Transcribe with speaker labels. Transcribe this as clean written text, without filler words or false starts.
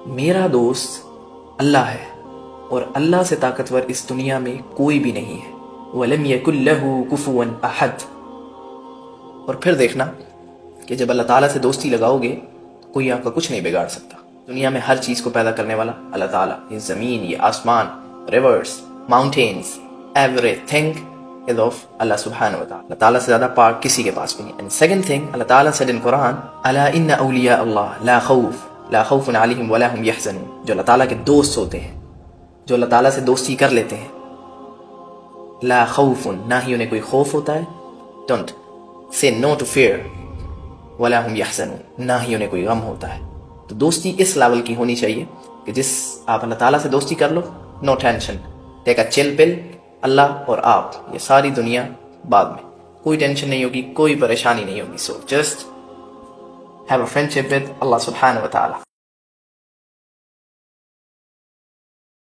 Speaker 1: میرا دوست اللہ ہے اور اللہ سے طاقتور اس دنیا میں کوئی بھی نہیں ہے. وَلَمْ يَكُنْ لَهُ كُفُوًا أَحَدٌ. اور پھر دیکھنا کہ جب اللہ تعالیٰ سے دوستی لگاؤ گے کوئی آپ کا کچھ نہیں بگاڑ سکتا. دنیا میں ہر چیز کو پیدا کرنے والا اللہ تعالیٰ. یہ زمین، یہ آسمان، rivers, mountains, everything is of Allah سبحانہ وتعالی. اللہ تعالیٰ سے زیادہ پاک کسی کے پاس بھی نہیں. And second thing, اللہ تعالیٰ said in Quran, أَلَا إِنَّ أَوْلِيَاءَ اللَّهِ لَا خَوْفٌ عَلَيْهِمْ وَلَا هُمْ يَحْزَنُونَ. جو اللہ تعالیٰ کے دوست ہوتے ہیں، جو اللہ تعالیٰ سے دوستی کر لیتے ہیں، لا خوف، نہ ہی انہیں کوئی خوف ہوتا ہے. Don't say no to fear. وَلَا هُمْ يَحْزَنُونَ، نہ ہی انہیں کوئی غم ہوتا ہے. تو دوستی اس لیول کی ہونی چاہیے کہ جس آپ اللہ تعالیٰ سے دوستی کر لو، نو ٹینشن، ٹیک اے چل پل، اللہ اور آپ، یہ ساری دنیا بعد میں، کوئی ٹینشن نہیں ہوگی، کوئی پریشانی نہیں ہوگی. So just have a friendship with Allah سبحانہ وتعالی.